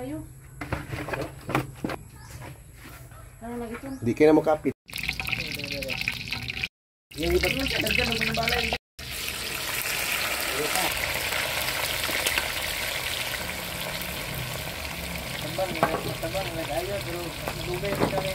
kayo. Ano lang ito? Hindi kayo na makapit. Yung iba doon sa dagdag ng balay. Tabang, nag-ayos, pero dugay mo kami.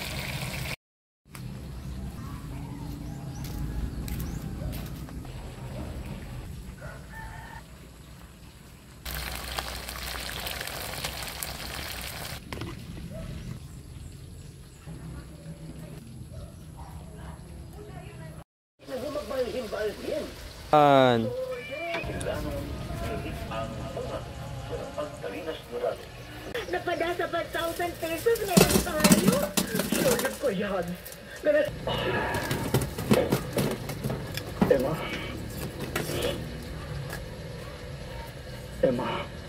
Napadasa 5,000 pesos ngayon tayo. Sulit ko yan. Emma. Emma.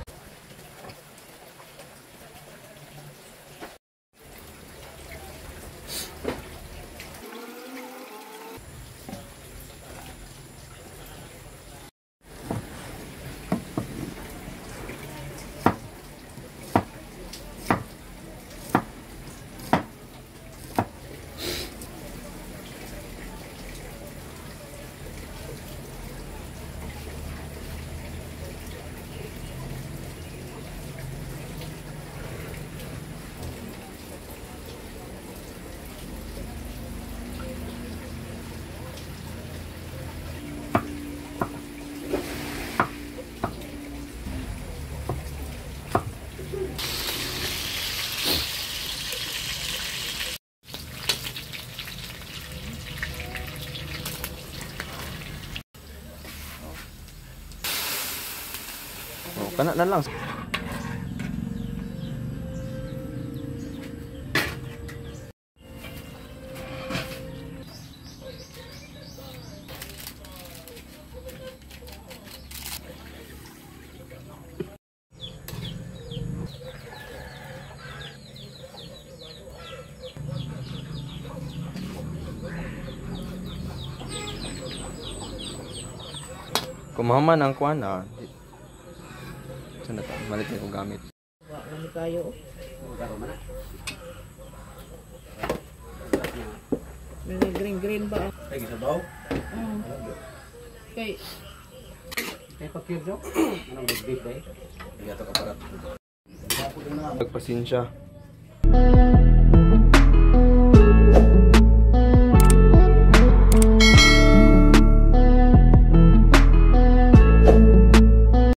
Kana na lang. Kumahaman ang kuan na. Saan na ito? Malit na kong gamit. Wala kayo. Green ba? Ay, gisabaw? Kay Anong big-big eh? Hindi ito kaparat. Nagpasensya.